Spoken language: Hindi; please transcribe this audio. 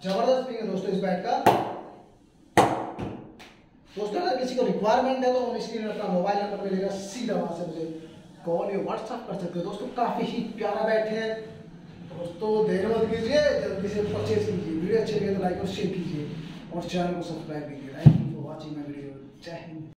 जबरदस्त पिंग है दोस्तों इस बैट का। दोस्तों अगर किसी को रिक्वायरमेंट है तो ऑन स्क्रीन अपना मोबाइल नंबर मिलेगा, सीधा वहां से मुझे कॉल या व्हाट्सएप कर सकते हो। दोस्तों काफी ही प्यारा बैट है दोस्तों, देर मत कीजिए, जल्दी से परचेज कीजिए। वीडियो अच्छी लगे तो लाइक और शेयर कीजिए और चैनल को सब्सक्राइब कीजिए। Thank you for watching my video. जय हिंद।